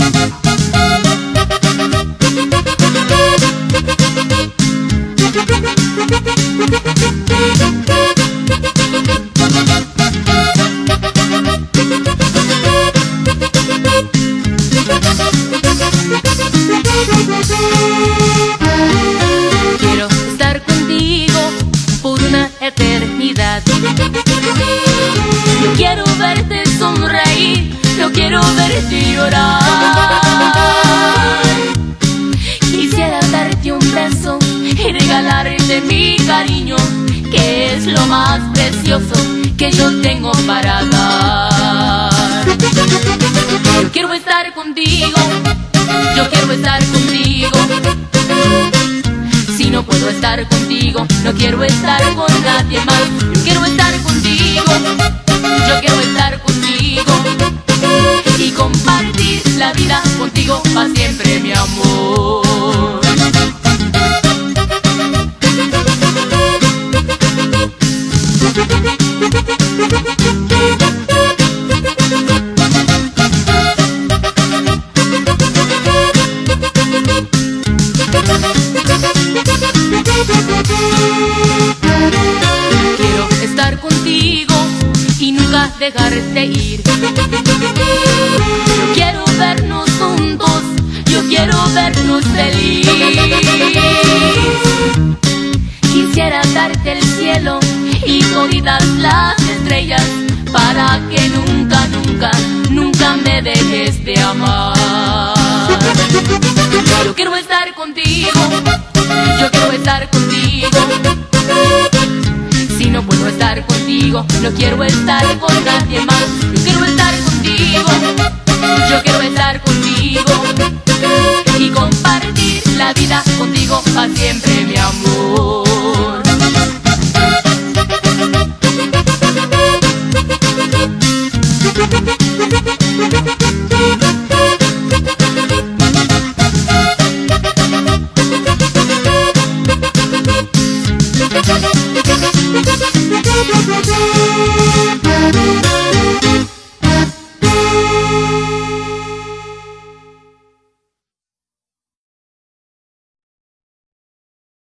Quiero estar contigo por una eternidad. Yo quiero verte sonreír, yo quiero verte llorar. Quisiera darte un beso y regalarte mi cariño, que es lo más precioso que yo tengo para dar. Yo quiero estar contigo, yo quiero estar contigo. Si no puedo estar contigo, no quiero estar con nadie más. Yo quiero estar contigo, yo quiero estar contigo y compartir la vida contigo para siempre, mi amor. Quiero estar contigo y nunca dejarte ir. Yo quiero vernos juntos, yo quiero vernos feliz. Quisiera darte el cielo y todas las estrellas, para que nunca, nunca, nunca me dejes de amar. Yo quiero estar contigo, yo quiero estar contigo. Si no puedo estar contigo, no quiero estar con nadie más. Yo quiero estar contigo,